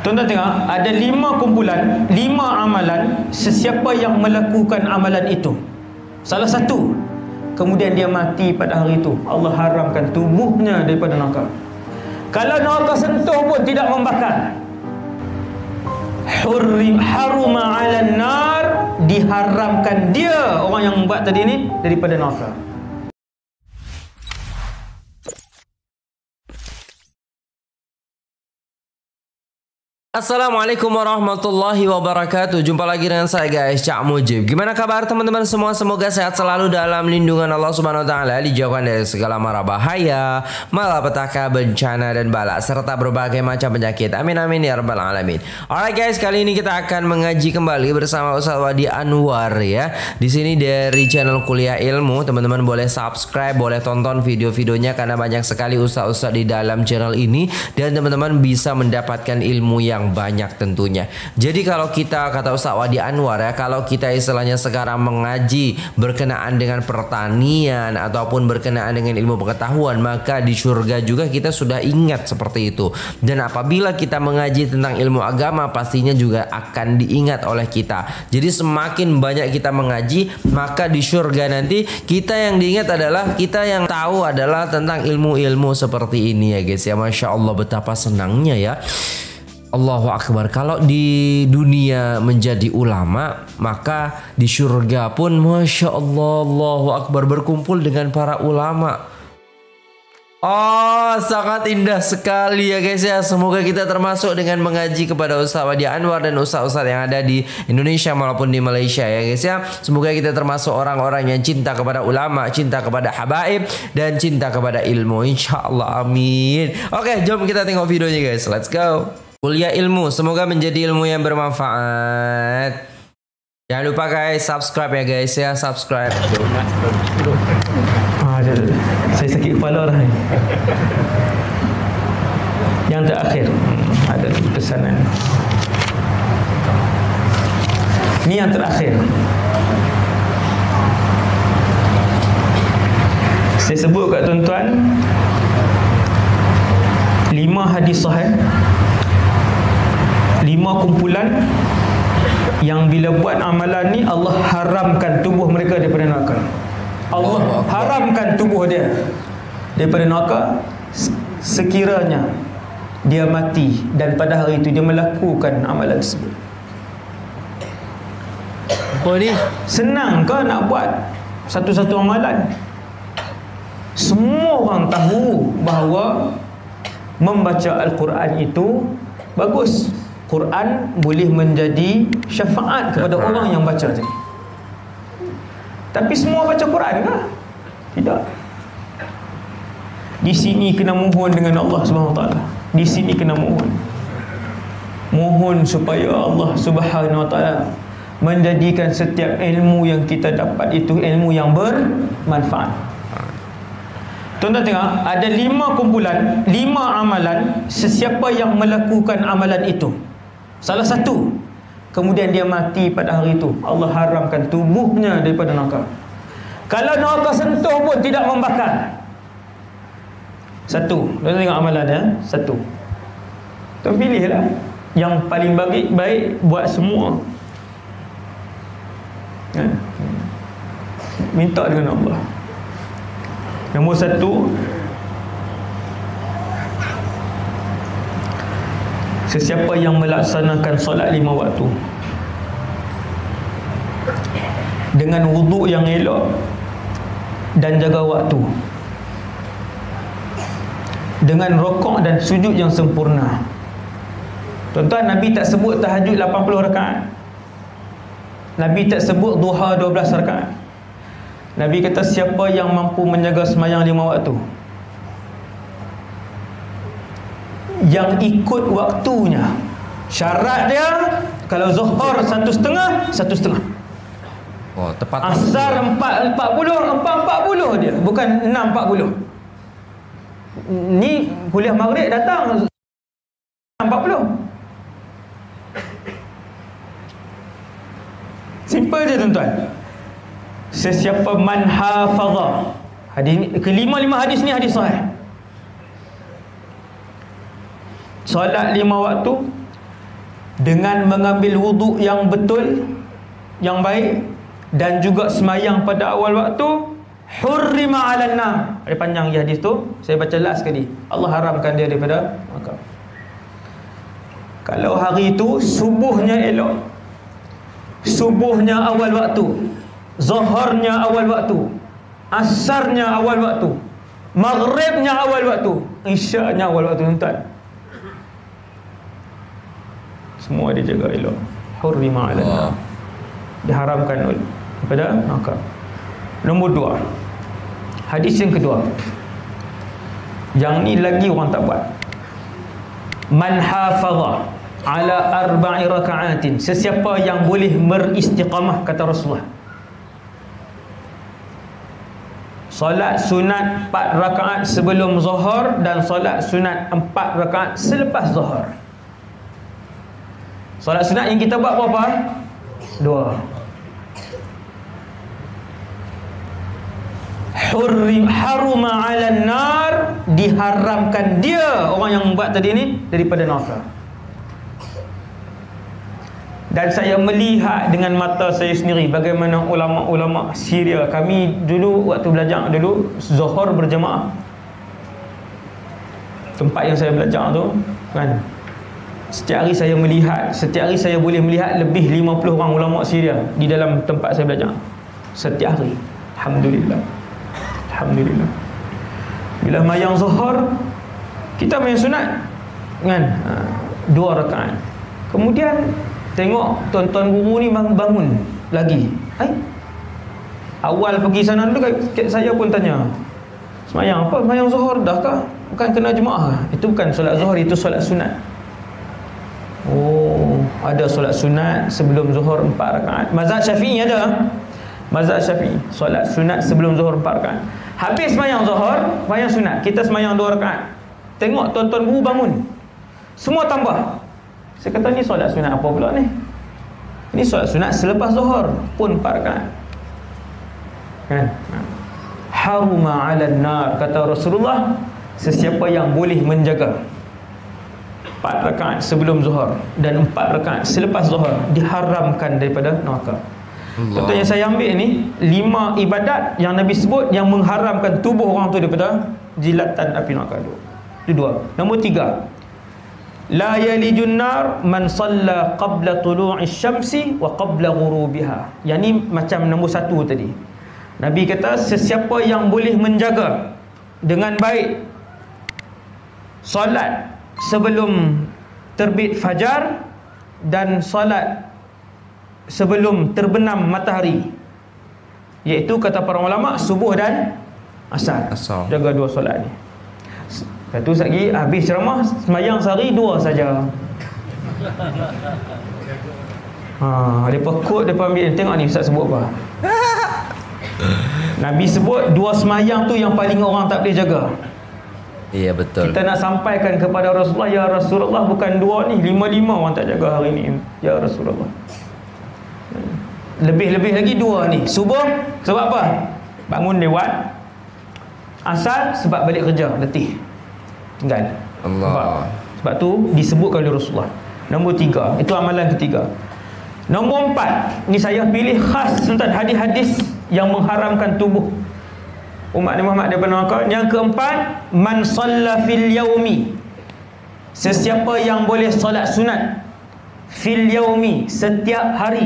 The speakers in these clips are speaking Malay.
Tuan-tuan tengok, ada 5 kumpulan, 5 amalan. Sesiapa yang melakukan amalan itu, salah satu, kemudian dia mati pada hari itu, Allah haramkan tubuhnya daripada neraka. Kalau neraka sentuh pun tidak membakar. Haruma 'alan nar, diharamkan dia, orang yang buat tadi ni, daripada neraka. Assalamualaikum warahmatullahi wabarakatuh. Jumpa lagi dengan saya guys, Cak Mujib. Gimana kabar teman-teman semua? Semoga sehat selalu dalam lindungan Allah Subhanahu wa taala, dijauhkan dari segala mara bahaya, malapetaka, bencana dan bala serta berbagai macam penyakit. Amin amin ya rabbal alamin. Alright guys, kali ini kita akan mengaji kembali bersama Ustaz Wadi Anwar ya. Di sini dari channel Kuliah Ilmu. Teman-teman boleh subscribe, boleh tonton video-videonya karena banyak sekali ustaz-ustaz di dalam channel ini dan teman-teman bisa mendapatkan ilmu yang banyak tentunya. Jadi kalau kita, kata Ustaz Wadi Anwar ya, kalau kita istilahnya sekarang mengaji berkenaan dengan pertanian ataupun berkenaan dengan ilmu pengetahuan, maka di surga juga kita sudah ingat seperti itu. Dan apabila kita mengaji tentang ilmu agama, pastinya juga akan diingat oleh kita. Jadi semakin banyak kita mengaji, maka di surga nanti kita yang diingat adalah, kita yang tahu adalah tentang ilmu-ilmu seperti ini ya guys ya. Masya Allah, betapa senangnya ya. Allahu Akbar. Kalau di dunia menjadi ulama, maka di surga pun Masya Allah, Allahu Akbar, berkumpul dengan para ulama. Oh, sangat indah sekali ya guys ya. Semoga kita termasuk dengan mengaji kepada Ustaz Wadi Anwar dan ustaz-ustaz yang ada di Indonesia maupun di Malaysia ya guys ya. Semoga kita termasuk orang-orang yang cinta kepada ulama, cinta kepada habaib, dan cinta kepada ilmu, insya Allah, amin. Oke, jom kita tengok videonya guys. Let's go. Kuliah Ilmu, semoga menjadi ilmu yang bermanfaat. Jangan lupa guys, subscribe ya guys ya, subscribe. Saya sakit kepala dah. Yang terakhir ada pesanan. Ini yang terakhir. Saya sebut kat tuan-tuan 5 hadis sahih, 5 kumpulan yang bila buat amalan ni Allah haramkan tubuh mereka daripada neraka. Allah haramkan tubuh dia daripada neraka sekiranya dia mati dan pada hari itu dia melakukan amalan tersebut. Apa ni? Senang ke nak buat satu-satu amalan? Semua orang tahu bahawa membaca Al-Quran itu bagus. Quran boleh menjadi syafaat kepada orang yang baca tadi. Tapi semua baca Quran ke? Tidak. Di sini kena mohon dengan Allah Subhanahu Wa Taala. Di sini kena mohon. Mohon supaya Allah Subhanahu Wa Taala menjadikan setiap ilmu yang kita dapat itu ilmu yang bermanfaat. Tuan-tuan tengok, ada 5 kumpulan, 5 amalan. Sesiapa yang melakukan amalan itu, salah satu, kemudian dia mati pada hari itu, Allah haramkan tubuhnya daripada neraka. Kalau neraka sentuh pun tidak membakar. Satu, tuan tengok amalan ya, satu. Tuan pilihlah yang paling baik buat semua. Minta dengan Allah. Nombor 1, sesiapa yang melaksanakan solat 5 waktu dengan wuduk yang elok dan jaga waktu, dengan rokok dan sujud yang sempurna. Tuan-tuan, Nabi tak sebut tahajud 80 rakaat. Nabi tak sebut duha 12 rakaat. Nabi kata siapa yang mampu menjaga sembahyang 5 waktu, yang ikut waktunya. Syarat dia, kalau Zuhur 1,5, Oh, tepat. Asar 4:40 dia, bukan 6:40. Ni kuliah maghrib datang 6:40. Simple je tuan-tuan. Sesiapa man hafadha, hadis ni, kelima hadis ni hadis sahih. Solat 5 waktu dengan mengambil wuduk yang betul, yang baik, dan juga semayang pada awal waktu, hurrima 'alan nar. Ada panjang hadis tu, saya baca last sekali. Allah haramkan dia daripada neraka. Kalau hari itu subuhnya elok, subuhnya awal waktu, zuhurnya awal waktu, asarnya awal waktu, maghribnya awal waktu, isyaknya awal waktu, tuan. Semua dia jaga elok. Hurrima 'alan nar. Diharamkan daripada neraka. Nombor 2, hadis yang kedua, yang ni lagi orang tak buat. Man hafaza ala 4 raka'atin, sesiapa yang boleh beristiqamah, kata Rasulullah, solat sunat 4 rakaat sebelum zuhur dan solat sunat 4 rakaat selepas zuhur. Solat sunat yang kita buat berapa? 2. Haruma 'alan nar, diharamkan dia, orang yang buat tadi ni, daripada neraka. Dan saya melihat dengan mata saya sendiri bagaimana ulama-ulama Syria, kami dulu waktu belajar dulu zuhur berjemaah, tempat yang saya belajar tu kan, setiap hari saya melihat, setiap hari saya boleh melihat lebih 50 orang ulama Syria di dalam tempat saya belajar setiap hari. Alhamdulillah, alhamdulillah. Bila mayang zuhur, kita mayang sunat kan, 2 rakaat. Kemudian tengok tuan-tuan guru ni bangun lagi. Awal pergi sana dulu, saya pun tanya, semayang apa? Mayang zuhur dah kah? Bukan kena jemaah? Itu bukan solat zuhur, itu solat sunat. Oh, ada solat sunat sebelum zuhur 4 rakaat. Mazhab Syafi'i ada. Mazhab Syafi'i, solat sunat sebelum zuhur 4 rakaat. Habis semayang zuhur, semayang sunat, kita semayang 2 rakaat. Tengok tuan-tuan guru bangun, semua tambah. Saya kata, ni solat sunat apa pula ni? Ini solat sunat selepas zuhur pun 4 rakaat kan? Haruma 'alan nar, kata Rasulullah, sesiapa yang boleh menjaga 4 rakaat sebelum zuhur dan 4 rakaat selepas zuhur, diharamkan daripada neraka. Contoh yang saya ambil ni 5 ibadat yang Nabi sebut yang mengharamkan tubuh orang tu daripada jilatan api neraka. Itu 2. Nombor 3, la yalijun nar man salla qabla tulu'i syamsi wa qabla ghurubiha. Yang ni macam nombor 1 tadi. Nabi kata, sesiapa yang boleh menjaga dengan baik solat sebelum terbit fajar dan solat sebelum terbenam matahari, iaitu kata para ulama subuh dan asar. Jaga 2 solat ni. Satu lagi, habis ceramah semayang sehari 2 saja. Depa quote, depa ambil, tengok ni ustaz sebut apa. Nabi sebut 2 semayang tu yang paling orang tak boleh jaga. Iya betul. Kita nak sampaikan kepada Rasulullah, ya Rasulullah, bukan 2 ni, 5 orang tak jaga hari ni, ya Rasulullah. Lebih-lebih lagi 2 ni. Subuh sebab apa? Bangun lewat. Asar sebab balik kerja, letih, tinggal. Allah. Sebab tu disebutkan oleh Rasulullah. Nombor 3, itu amalan ketiga. Nombor 4, ni saya pilih khas tentang hadis-hadis yang mengharamkan tubuh umat Nabi Muhammad daripada neraka. Yang keempat, man shalla fil yaumi, sesiapa yang boleh solat sunat fil yaumi, setiap hari,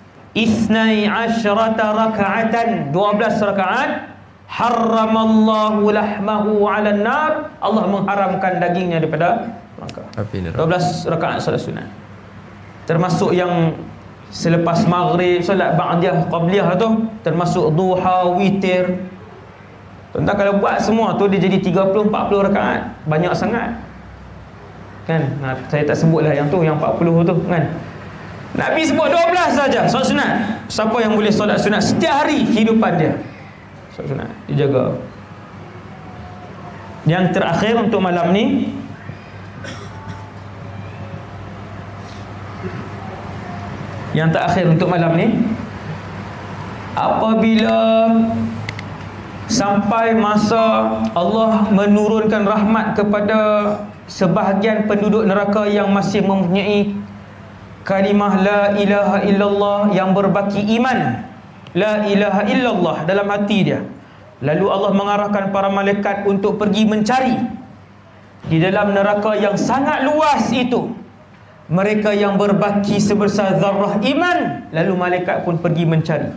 12 raka'atan, 12 rakaat, harramallahu lahmahu 'alan nar, Allah mengharamkan dagingnya daripada neraka. 12 rakaat solat sunat, termasuk yang selepas maghrib, solat ba'diyah qabliyah tu, termasuk duha, witir. Tuan-tuan kalau buat semua tu, dia jadi 30-40 rakaat, banyak sangat kan. Saya tak sebutlah yang tu, yang 40 tu kan. Nabi sebut 12 saja solat sunat. Siapa yang boleh solat sunat setiap hari kehidupan dia, solat sunat, dijaga. Yang terakhir untuk malam ni, yang terakhir untuk malam ni, apabila sampai masa Allah menurunkan rahmat kepada sebahagian penduduk neraka yang masih mempunyai kalimah la ilaha illallah yang berbaki iman, la ilaha illallah dalam hati dia. Lalu Allah mengarahkan para malaikat untuk pergi mencari di dalam neraka yang sangat luas itu mereka yang berbaki sebesar zarrah iman. Lalu malaikat pun pergi mencari.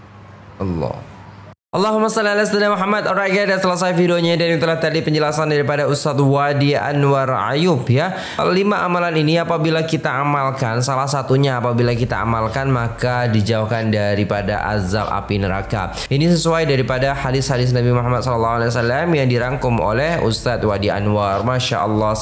Allahumma salli ala sayyidina Muhammad. Alright guys, dah selesai videonya dan itulah tadi penjelasan daripada Ustaz Wadi Anwar Ayub ya. 5 amalan ini apabila kita amalkan, salah satunya apabila kita amalkan maka dijauhkan daripada azab api neraka. Ini sesuai daripada hadis-hadis Nabi Muhammad SAW yang dirangkum oleh Ustaz Wadi Anwar. Masya Allah,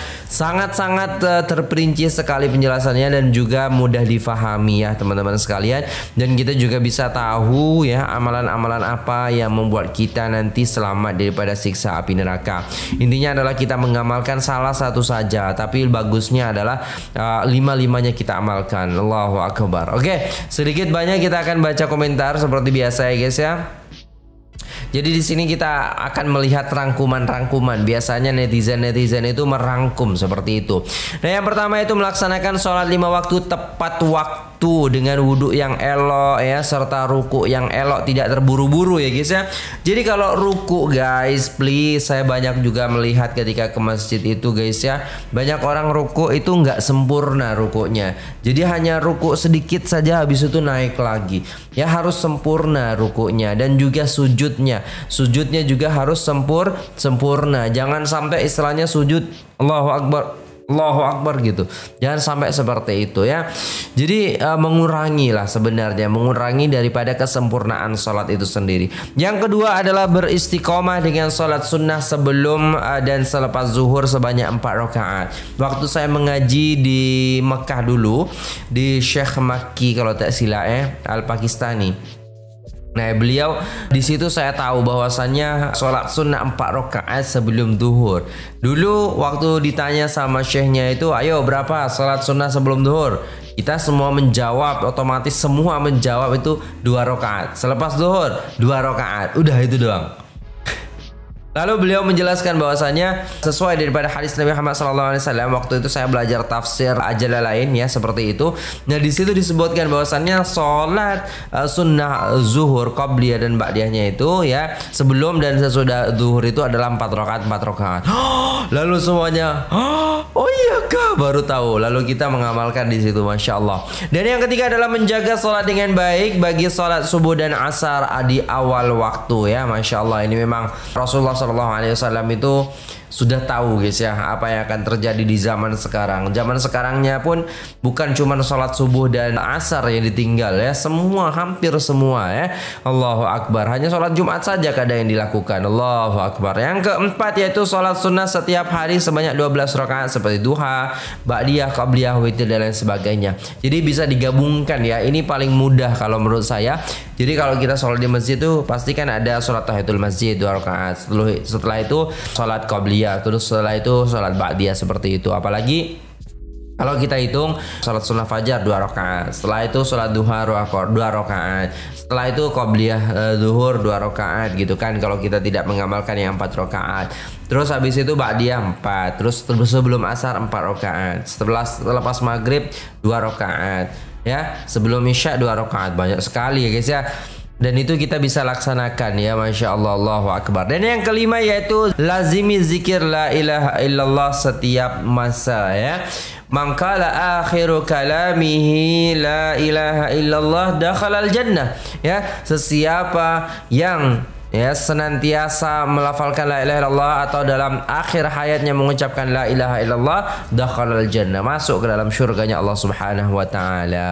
sangat terperinci sekali penjelasannya dan juga mudah difahami ya teman-teman sekalian. Dan kita juga bisa tahu ya amalan-amalan apa yang membuat kita nanti selamat daripada siksa api neraka. Intinya adalah kita mengamalkan salah satu saja, tapi bagusnya adalah 5-5-nya kita amalkan. Allahu Akbar. Oke, sedikit banyak kita akan baca komentar seperti biasa ya guys ya. Jadi di sini kita akan melihat rangkuman-rangkuman. Biasanya netizen itu merangkum seperti itu. Nah, yang pertama itu melaksanakan sholat 5 waktu tepat waktu dengan wudhu yang elok ya, serta ruku yang elok, tidak terburu-buru ya guys ya. Jadi kalau ruku guys, please, saya banyak juga melihat ketika ke masjid itu guys ya, banyak orang ruku itu nggak sempurna rukunya. Jadi hanya ruku sedikit saja habis itu naik lagi. Ya harus sempurna rukunya dan juga sujudnya. Sujudnya juga harus sempurna. Jangan sampai istilahnya sujud Allahu Akbar gitu. Jangan sampai seperti itu ya. Jadi mengurangi daripada kesempurnaan sholat itu sendiri. Yang kedua adalah beristiqomah dengan sholat sunnah sebelum dan selepas zuhur sebanyak 4 rakaat. Waktu saya mengaji di Mekah dulu di Syekh Makki kalau tak silap Al-Pakistani. Nah, beliau di situ saya tahu bahwasannya sholat sunnah 4 rakaat sebelum zuhur. Dulu waktu ditanya sama syekhnya itu, ayo berapa sholat sunnah sebelum zuhur? Kita semua menjawab, otomatis semua menjawab itu 2 rakaat. Selepas zuhur 2 rakaat. Udah itu doang. Lalu beliau menjelaskan bahwasanya sesuai daripada hadis Nabi Muhammad SAW. Waktu itu saya belajar tafsir Jalalain ya seperti itu. Nah di situ disebutkan bahwasannya sholat sunnah zuhur qabliyah dan ba'diyahnya itu ya sebelum dan sesudah zuhur itu adalah 4 rakaat. Lalu semuanya oh iya kah, baru tahu. Lalu kita mengamalkan di situ, masya Allah. Dan yang ketiga adalah menjaga sholat dengan baik bagi sholat subuh dan asar di awal waktu ya, masya Allah. Ini memang Rasulullah SAW itu sudah tahu guys ya apa yang akan terjadi di zaman sekarang. Zaman sekarangnya pun bukan cuma sholat subuh dan asar yang ditinggal ya, semua, hampir semua ya. Allahu Akbar. Hanya sholat Jumat saja kadang yang dilakukan. Allahu Akbar. Yang keempat yaitu sholat sunnah setiap hari sebanyak 12 rakaat seperti duha, ba'diyah, qabliyah, witir dan lain sebagainya. Jadi bisa digabungkan ya. Ini paling mudah kalau menurut saya. Jadi kalau kita sholat di masjid itu pastikan ada sholat tahiyatul masjid 2 rakaat. Setelah itu sholat qabliyah, terus setelah itu sholat ba'diyah seperti itu. Apalagi kalau kita hitung sholat sunnah fajar 2 rakaat, setelah itu sholat duha 2 rakaat, setelah itu qabliyah zuhur 2 rakaat gitu kan. Kalau kita tidak mengamalkan yang 4 rakaat, terus habis itu ba'diyah 4, terus sebelum asar 4 rakaat, selepas maghrib 2 rakaat ya, sebelum isya 2 rakaat. Banyak sekali ya guys ya. Dan itu kita bisa laksanakan ya, masya Allah, Allahu Akbar. Dan yang kelima yaitu lazimi zikir la ilaha illallah setiap masa ya. Mangkala akhiru kalamihi la ilaha illallah dakhalal jannah ya. Sesiapa yang ya senantiasa melafalkan la ilaha illallah atau dalam akhir hayatnya mengucapkan la ilaha illallah, dakhalal jannah, masuk ke dalam syurganya Allah Subhanahu wa taala.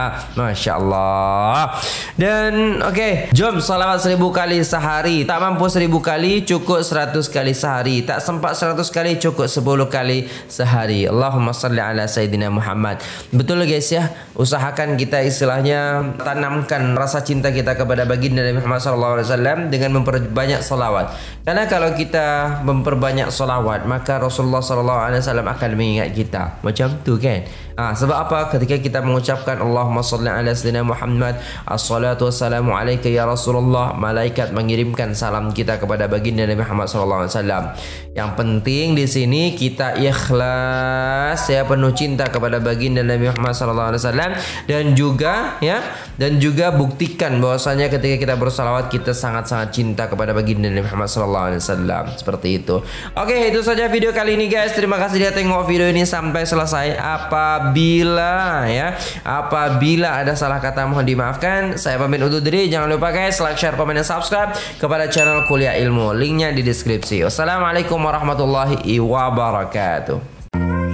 Masya Allah. Dan oke, jom salawat 1000 kali sehari. Tak mampu 1000 kali, cukup 100 kali sehari. Tak sempat 100 kali, cukup 10 kali sehari. Allahumma salli ala sayyidina Muhammad. Betul guys ya, usahakan kita istilahnya tanamkan rasa cinta kita kepada baginda Nabi Muhammad SAW dengan memperbanyak salawat. Karena kalau kita memperbanyak salawat, maka Rasulullah SAW akan mengingat kita. Macam tu kan? Sebab apa? Ketika kita mengucapkan Allahumma salli ala sayyidina Muhammad, assalatu wassalamu alaika ya Rasulullah, malaikat mengirimkan salam kita kepada baginda Nabi Muhammad SAW. Yang penting di sini kita ikhlas, ya, penuh cinta kepada baginda Nabi Muhammad SAW, dan juga buktikan bahwasanya ketika kita bersalawat kita sangat-sangat cinta kepada baginda Nabi Muhammad SAW. Seperti itu. Oke, itu saja video kali ini guys. Terima kasih sudah tengok video ini sampai selesai. Apabila ada salah kata mohon dimaafkan. Saya pamit undur diri. Jangan lupa guys like, share, komen, dan subscribe kepada channel Kuliah Ilmu. Linknya di deskripsi. Wassalamualaikum warahmatullahi wabarakatuh.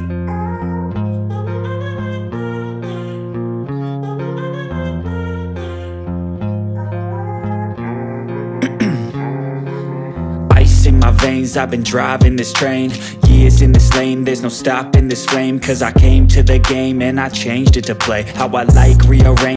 In my veins, I've been driving this train, years in this lane, there's no stopping this flame, cause I came to the game and I changed it to play how I like, rearrange